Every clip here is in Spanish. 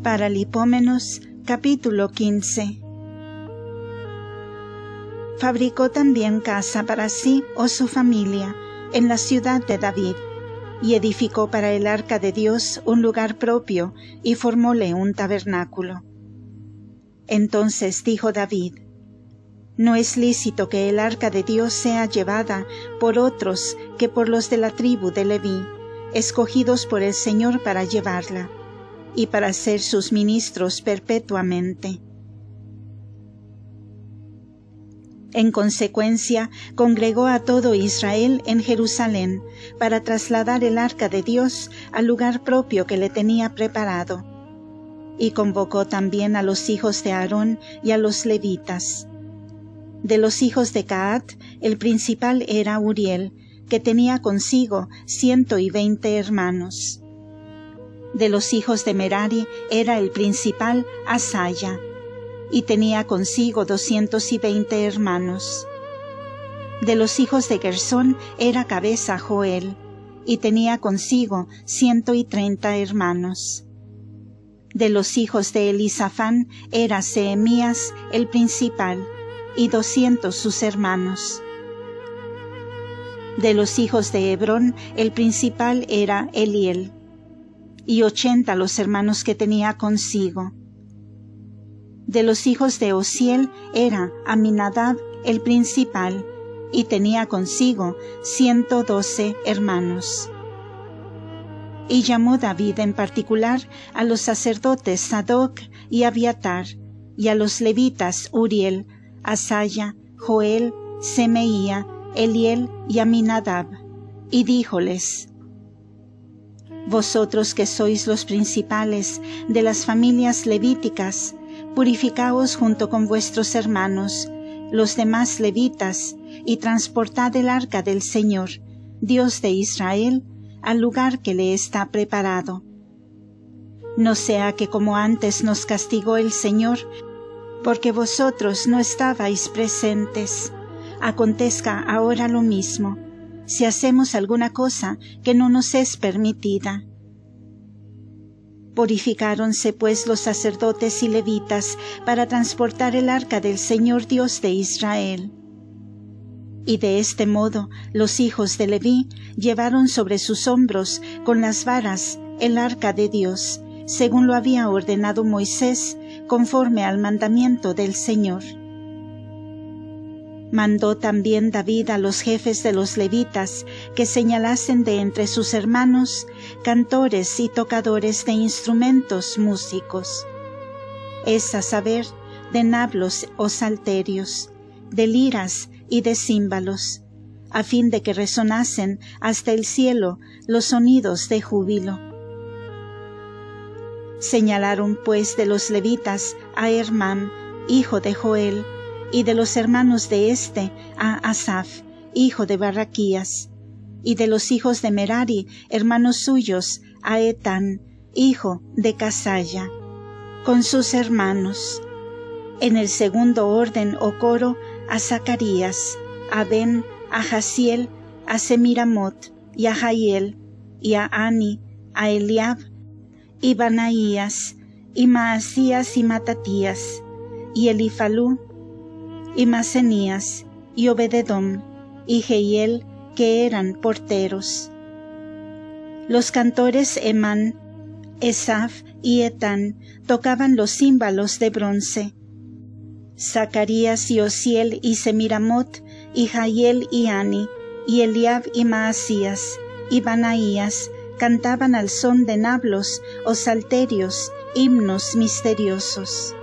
Paralipómenos, capítulo 15. Fabricó también casa para sí o su familia en la ciudad de David, y edificó para el arca de Dios un lugar propio, y formóle un tabernáculo. Entonces dijo David: No es lícito que el arca de Dios sea llevada por otros que por los de la tribu de Leví, escogidos por el Señor para llevarla, y para ser sus ministros perpetuamente. En consecuencia, congregó a todo Israel en Jerusalén para trasladar el arca de Dios al lugar propio que le tenía preparado. Y convocó también a los hijos de Aarón y a los levitas. De los hijos de Caat, el principal era Uriel, que tenía consigo 120 hermanos. De los hijos de Merari era el principal Asaya, y tenía consigo 220 hermanos. De los hijos de Gersón era cabeza Joel, y tenía consigo 130 hermanos. De los hijos de Elisafán era Sehemías el principal, y 200 sus hermanos. De los hijos de Hebrón el principal era Eliel, y 80 los hermanos que tenía consigo. De los hijos de Osiel era Aminadab el principal, y tenía consigo 112 hermanos. Y llamó David en particular a los sacerdotes Sadoc y Abiatar, y a los levitas Uriel, Asaya, Joel, Semeía, Eliel y Aminadab, y díjoles: Vosotros que sois los principales de las familias levíticas, purificaos junto con vuestros hermanos, los demás levitas, y transportad el arca del Señor, Dios de Israel, al lugar que le está preparado. No sea que como antes nos castigó el Señor, porque vosotros no estabais presentes, acontezca ahora lo mismo, si hacemos alguna cosa que no nos es permitida. Purificáronse pues los sacerdotes y levitas para transportar el arca del Señor Dios de Israel. Y de este modo los hijos de Leví llevaron sobre sus hombros con las varas el arca de Dios, según lo había ordenado Moisés, conforme al mandamiento del Señor. Mandó también David a los jefes de los levitas que señalasen de entre sus hermanos cantores y tocadores de instrumentos músicos, es a saber, de nablos o salterios, de liras y de címbalos, a fin de que resonasen hasta el cielo los sonidos de júbilo. Señalaron pues de los levitas a Hermán, hijo de Joel, y de los hermanos de éste a Asaf, hijo de Barraquías, y de los hijos de Merari, hermanos suyos, a Etán, hijo de Casaya, con sus hermanos. En el segundo orden o coro a Zacarías, a Ben, a Jaziel, a Semiramot, y a Jahiel, y a Ani, a Eliab, y Banaías, y Maasías y Matatías, y Elifalú, y Masenías, y Obededom, y Jehiel, que eran porteros. Los cantores Emán, Esaf y Etán tocaban los címbalos de bronce. Zacarías y Osiel y Semiramot, y Jahiel y Ani, y Eliab y Maasías, y Banaías cantaban al son de nablos o salterios, himnos misteriosos.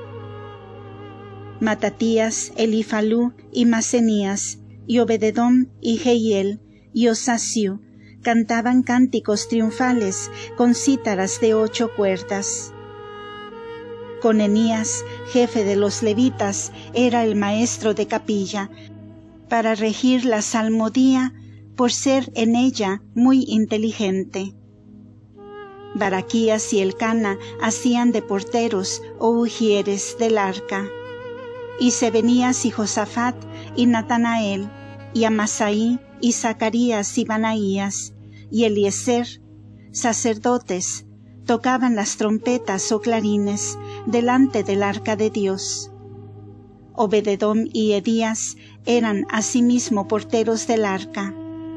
Matatías, Elifalú y Masenías, y Obededom y Jehiel y Osasiu cantaban cánticos triunfales con cítaras de 8 cuerdas. Conenías, jefe de los levitas, era el maestro de capilla, para regir la salmodía, por ser en ella muy inteligente. Baraquías y Elcana hacían de porteros o ujieres del arca. Y Sebenías y Josafat y Natanael, y Amasaí y Zacarías y Banaías, y Eliezer, sacerdotes, tocaban las trompetas o clarines delante del arca de Dios. Obed-edom y Edías eran asimismo porteros del arca.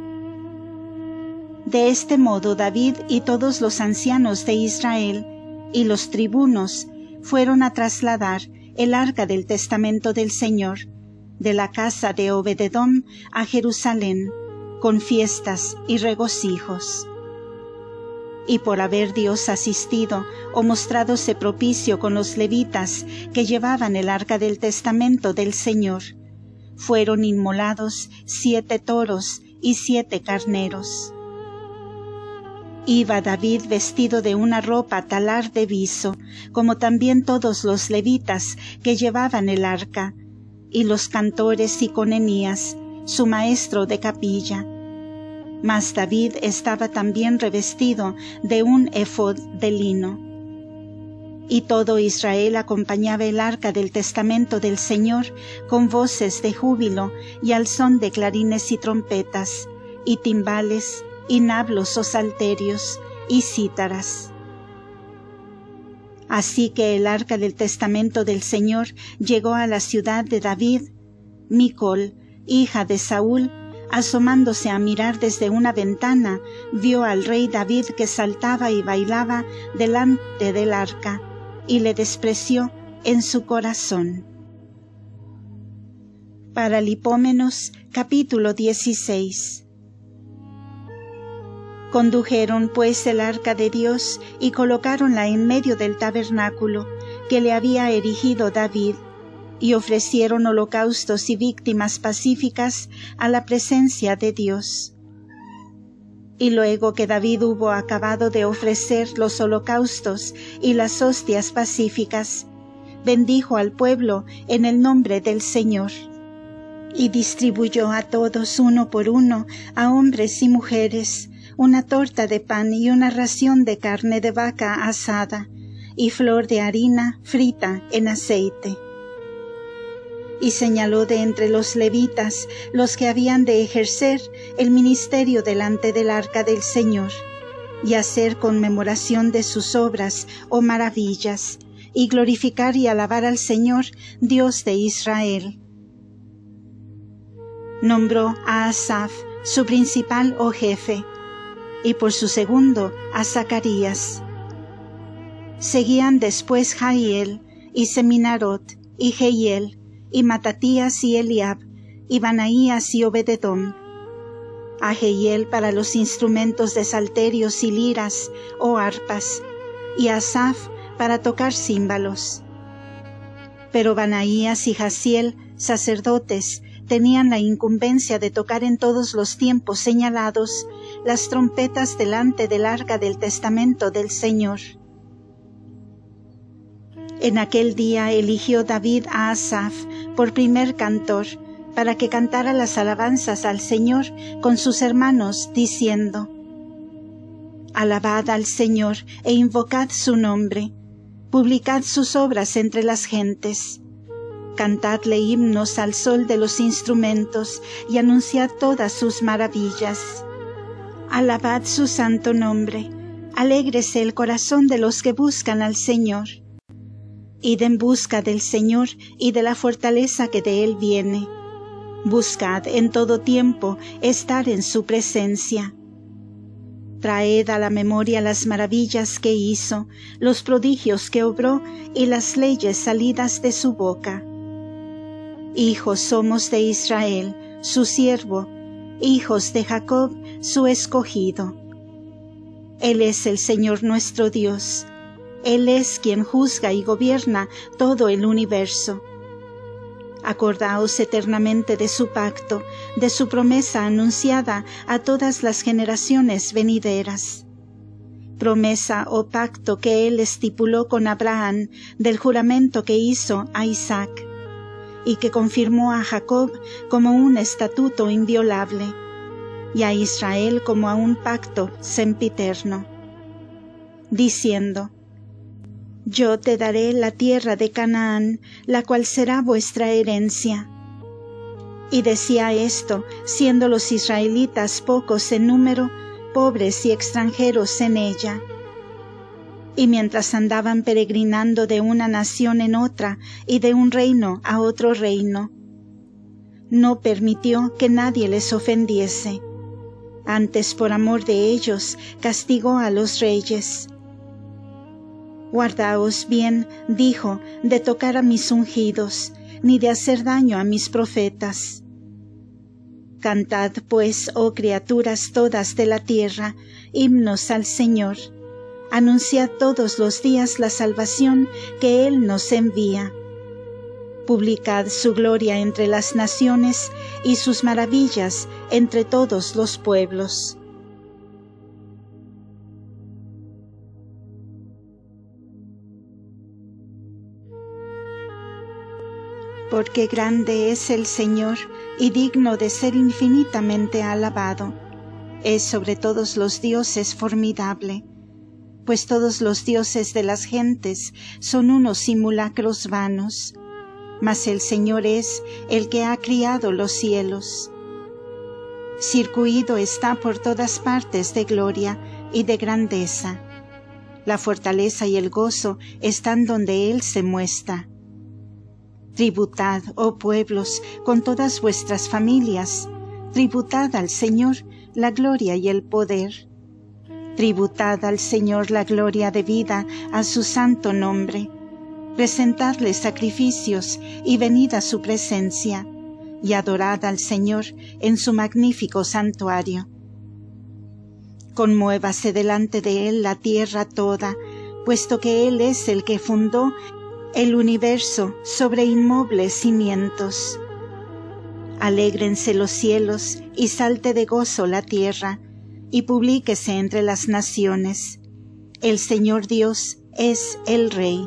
De este modo David y todos los ancianos de Israel y los tribunos fueron a trasladar el arca del testamento del Señor de la casa de Obed-edom a Jerusalén, con fiestas y regocijos. Y por haber Dios asistido o mostrádose propicio con los levitas que llevaban el arca del testamento del Señor, fueron inmolados 7 toros y 7 carneros. Iba David vestido de una ropa talar de viso, como también todos los levitas que llevaban el arca, y los cantores y Conenías, su maestro de capilla. Mas David estaba también revestido de un efod de lino. Y todo Israel acompañaba el arca del testamento del Señor con voces de júbilo y al son de clarines y trompetas, y timbales, y nablos o salterios, y cítaras. Así que el arca del testamento del Señor llegó a la ciudad de David. Micol, hija de Saúl, asomándose a mirar desde una ventana, vio al rey David que saltaba y bailaba delante del arca, y le despreció en su corazón. Paralipómenos, capítulo 16. Condujeron pues el arca de Dios y colocáronla en medio del tabernáculo que le había erigido David, y ofrecieron holocaustos y víctimas pacíficas a la presencia de Dios. Y luego que David hubo acabado de ofrecer los holocaustos y las hostias pacíficas, bendijo al pueblo en el nombre del Señor, y distribuyó a todos uno por uno, a hombres y mujeres, una torta de pan y una ración de carne de vaca asada, y flor de harina frita en aceite. Y señaló de entre los levitas los que habían de ejercer el ministerio delante del arca del Señor, y hacer conmemoración de sus obras o maravillas, y glorificar y alabar al Señor, Dios de Israel. Nombró a Asaf, su principal o jefe, y por su segundo a Zacarías. Seguían después Jahiel, y Seminarot, y Jehiel, y Matatías y Eliab, y Banaías y Obed-edom. A Jehiel para los instrumentos de salterios y liras o arpas, y a Asaf para tocar címbalos. Pero Banaías y Jaziel, sacerdotes, tenían la incumbencia de tocar en todos los tiempos señalados las trompetas delante del arca del testamento del Señor. En aquel día eligió David a Asaf por primer cantor, para que cantara las alabanzas al Señor con sus hermanos, diciendo: Alabad al Señor e invocad su nombre, publicad sus obras entre las gentes. Cantadle himnos al sol de los instrumentos y anunciad todas sus maravillas. Alabad su santo nombre, alégrese el corazón de los que buscan al Señor. Id en busca del Señor y de la fortaleza que de Él viene. Buscad en todo tiempo estar en su presencia. Traed a la memoria las maravillas que hizo, los prodigios que obró y las leyes salidas de su boca. Hijos somos de Israel, su siervo, hijos de Jacob, su escogido. Él es el Señor nuestro Dios. Él es quien juzga y gobierna todo el universo. Acordaos eternamente de su pacto, de su promesa anunciada a todas las generaciones venideras. Promesa o pacto que Él estipuló con Abraham del juramento que hizo a Isaac, y que confirmó a Jacob como un estatuto inviolable, y a Israel como a un pacto sempiterno, diciendo: Yo te daré la tierra de Canaán, la cual será vuestra herencia. Y decía esto, siendo los israelitas pocos en número, pobres y extranjeros en ella. Y mientras andaban peregrinando de una nación en otra y de un reino a otro reino, no permitió que nadie les ofendiese. Antes, por amor de ellos, castigó a los reyes. Guardaos bien, dijo, de tocar a mis ungidos, ni de hacer daño a mis profetas. Cantad, pues, oh criaturas todas de la tierra, himnos al Señor. Anunciad todos los días la salvación que Él nos envía. Publicad su gloria entre las naciones y sus maravillas entre todos los pueblos. Porque grande es el Señor y digno de ser infinitamente alabado. Es sobre todos los dioses formidable, pues todos los dioses de las gentes son unos simulacros vanos, mas el Señor es el que ha criado los cielos. Circuido está por todas partes de gloria y de grandeza. La fortaleza y el gozo están donde Él se muestra. Tributad, oh pueblos, con todas vuestras familias, tributad al Señor la gloria y el poder. Tributad al Señor la gloria debida a su santo nombre. Presentadle sacrificios y venid a su presencia, y adorad al Señor en su magnífico santuario. Conmuévase delante de Él la tierra toda, puesto que Él es el que fundó el universo sobre inmobles cimientos. Alégrense los cielos y salte de gozo la tierra, y publíquese entre las naciones. El Señor Dios es el Rey.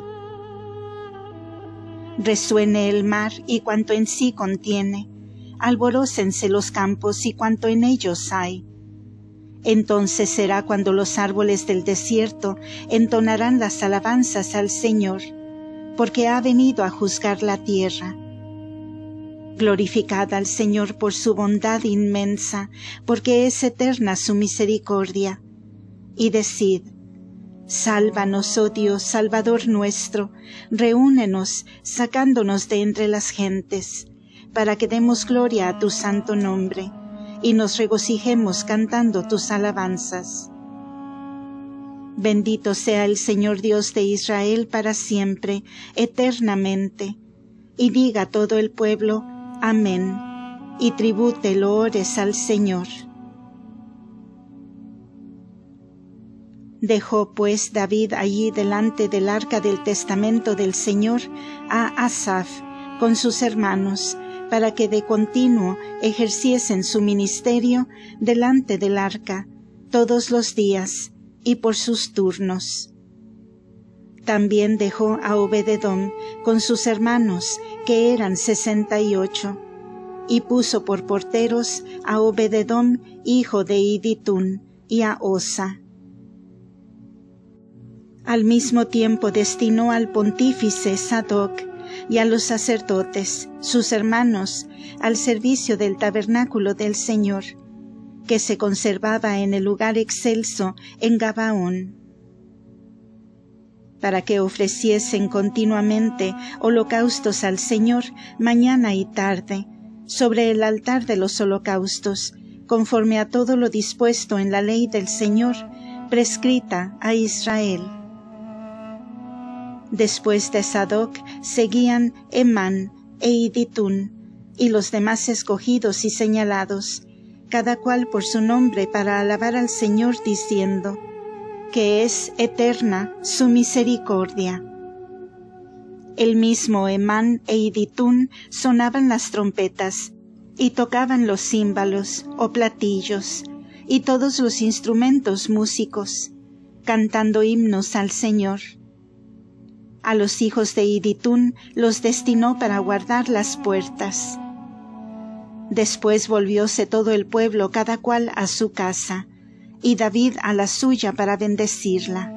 Resuene el mar y cuanto en sí contiene, alborócense los campos y cuanto en ellos hay. Entonces será cuando los árboles del desierto entonarán las alabanzas al Señor, porque ha venido a juzgar la tierra. Glorificad al Señor por su bondad inmensa, porque es eterna su misericordia. Y decid: sálvanos, oh Dios, Salvador nuestro, reúnenos, sacándonos de entre las gentes, para que demos gloria a tu santo nombre, y nos regocijemos cantando tus alabanzas. Bendito sea el Señor Dios de Israel para siempre, eternamente. Y diga todo el pueblo: amén, y tribute loores al Señor. Dejó pues David allí delante del arca del testamento del Señor a Asaf con sus hermanos, para que de continuo ejerciesen su ministerio delante del arca todos los días y por sus turnos. También dejó a Obed-edom con sus hermanos, que eran 68, y puso por porteros a Obed-edom, hijo de Iditún, y a Osa. Al mismo tiempo destinó al pontífice Sadoc y a los sacerdotes, sus hermanos, al servicio del tabernáculo del Señor, que se conservaba en el lugar excelso en Gabaón, para que ofreciesen continuamente holocaustos al Señor mañana y tarde, sobre el altar de los holocaustos, conforme a todo lo dispuesto en la ley del Señor, prescrita a Israel. Después de Sadoc seguían Emán e Iditún, y los demás escogidos y señalados, cada cual por su nombre, para alabar al Señor, diciendo: que es eterna su misericordia. El mismo Emán e Iditún sonaban las trompetas, y tocaban los címbalos o platillos, y todos los instrumentos músicos, cantando himnos al Señor. A los hijos de Iditún los destinó para guardar las puertas. Después volvióse todo el pueblo, cada cual a su casa, y David a la suya, para bendecirla.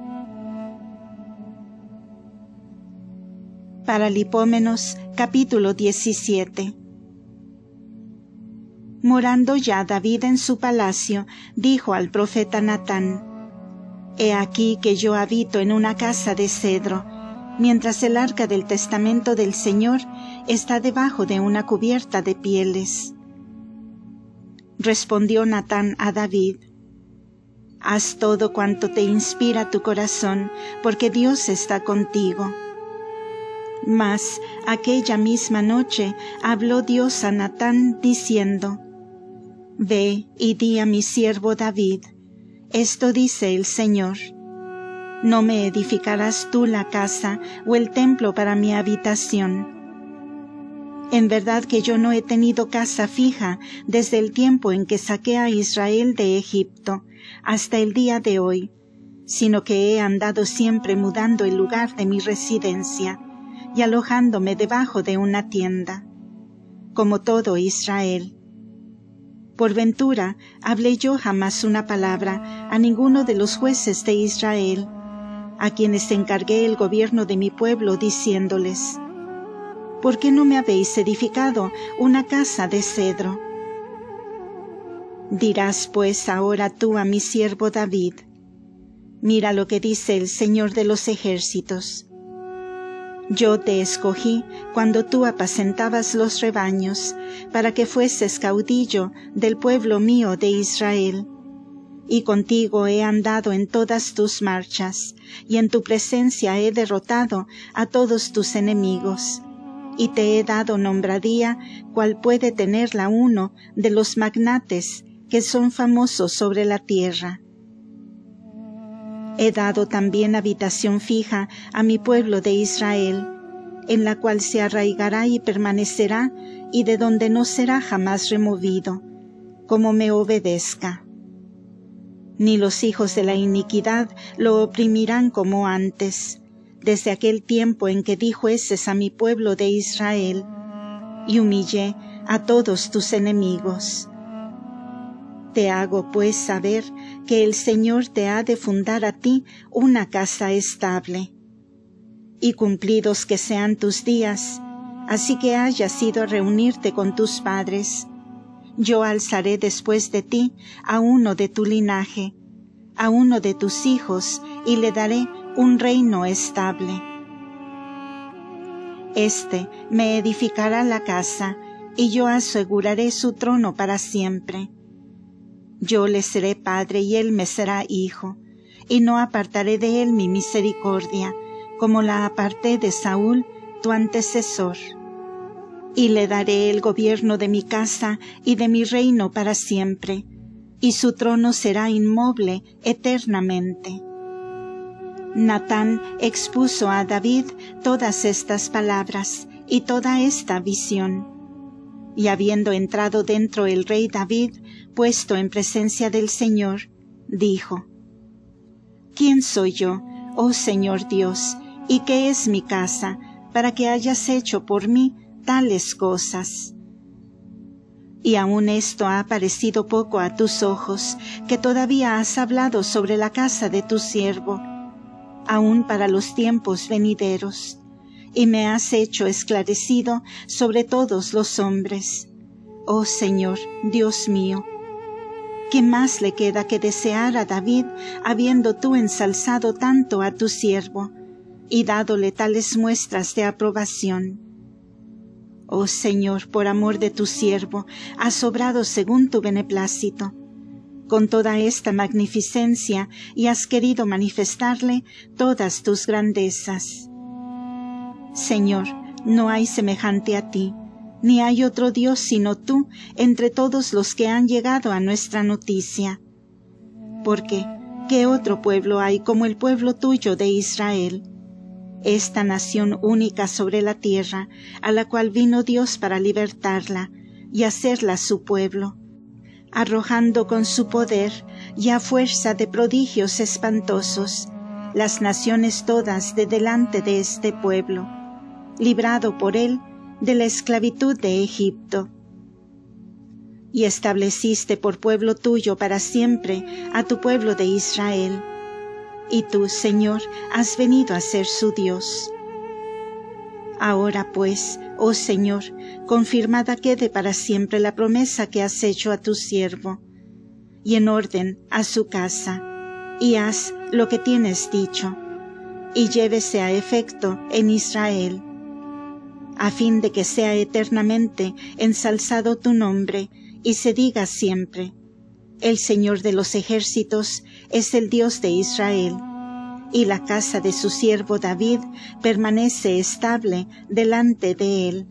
Paralipómenos, capítulo 17. Morando ya David en su palacio, dijo al profeta Natán: He aquí que yo habito en una casa de cedro, mientras el arca del testamento del Señor está debajo de una cubierta de pieles. Respondió Natán a David: Haz todo cuanto te inspira tu corazón, porque Dios está contigo. Mas aquella misma noche habló Dios a Natán diciendo: Ve y di a mi siervo David, esto dice el Señor: No me edificarás tú la casa o el templo para mi habitación. En verdad que yo no he tenido casa fija desde el tiempo en que saqué a Israel de Egipto hasta el día de hoy, sino que he andado siempre mudando el lugar de mi residencia y alojándome debajo de una tienda, como todo Israel. Por ventura, hablé yo jamás una palabra a ninguno de los jueces de Israel, a quienes encargué el gobierno de mi pueblo, diciéndoles: ¿Por qué no me habéis edificado una casa de cedro? Dirás pues ahora tú a mi siervo David: Mira lo que dice el Señor de los ejércitos. Yo te escogí cuando tú apacentabas los rebaños, para que fueses caudillo del pueblo mío de Israel. Y contigo he andado en todas tus marchas, y en tu presencia he derrotado a todos tus enemigos. Y te he dado nombradía, cual puede tenerla uno de los magnates que son famosos sobre la tierra. He dado también habitación fija a mi pueblo de Israel, en la cual se arraigará y permanecerá, y de donde no será jamás removido, como me obedezca. Ni los hijos de la iniquidad lo oprimirán como antes, desde aquel tiempo en que di jueces a mi pueblo de Israel, y humillé a todos tus enemigos. Te hago pues saber que el Señor te ha de fundar a ti una casa estable. Y cumplidos que sean tus días, así que hayas ido a reunirte con tus padres, yo alzaré después de ti a uno de tu linaje, a uno de tus hijos, y le daré un reino estable. Este me edificará la casa, y yo aseguraré su trono para siempre. Yo le seré padre y él me será hijo, y no apartaré de él mi misericordia, como la aparté de Saúl, tu antecesor. Y le daré el gobierno de mi casa y de mi reino para siempre, y su trono será inmoble eternamente. Natán expuso a David todas estas palabras y toda esta visión. Y habiendo entrado dentro el rey David, puesto en presencia del Señor, dijo: ¿Quién soy yo, oh Señor Dios, y qué es mi casa, para que hayas hecho por mí tales cosas? Y aun esto ha parecido poco a tus ojos, que todavía has hablado sobre la casa de tu siervo, aun para los tiempos venideros, y me has hecho esclarecido sobre todos los hombres. Oh Señor, Dios mío, ¿qué más le queda que desear a David, habiendo tú ensalzado tanto a tu siervo, y dádole tales muestras de aprobación? Oh Señor, por amor de tu siervo, has obrado según tu beneplácito, con toda esta magnificencia, y has querido manifestarle todas tus grandezas. Señor, no hay semejante a ti, ni hay otro Dios sino tú entre todos los que han llegado a nuestra noticia. Porque, ¿qué otro pueblo hay como el pueblo tuyo de Israel? Esta nación única sobre la tierra, a la cual vino Dios para libertarla y hacerla su pueblo, arrojando con su poder y a fuerza de prodigios espantosos las naciones todas de delante de este pueblo, librado por él de la esclavitud de Egipto. Y estableciste por pueblo tuyo para siempre a tu pueblo de Israel, y tú, Señor, has venido a ser su Dios. Ahora pues, oh Señor, confirmada quede para siempre la promesa que has hecho a tu siervo, y en orden a su casa, y haz lo que tienes dicho, y llévese a efecto en Israel, a fin de que sea eternamente ensalzado tu nombre, y se diga siempre: el Señor de los ejércitos es el Dios de Israel, y la casa de su siervo David permanece estable delante de él.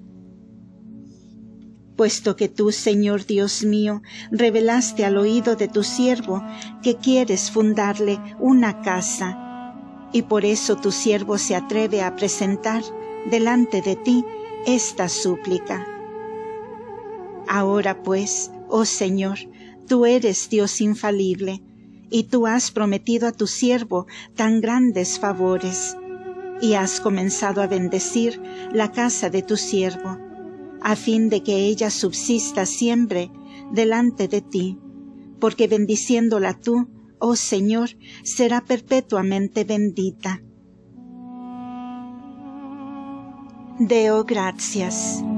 Puesto que tú, Señor Dios mío, revelaste al oído de tu siervo que quieres fundarle una casa, y por eso tu siervo se atreve a presentar delante de ti esta súplica. Ahora pues, oh Señor, tú eres Dios infalible, y tú has prometido a tu siervo tan grandes favores, y has comenzado a bendecir la casa de tu siervo, a fin de que ella subsista siempre delante de ti, porque bendiciéndola tú, oh Señor, será perpetuamente bendita. Deo gracias.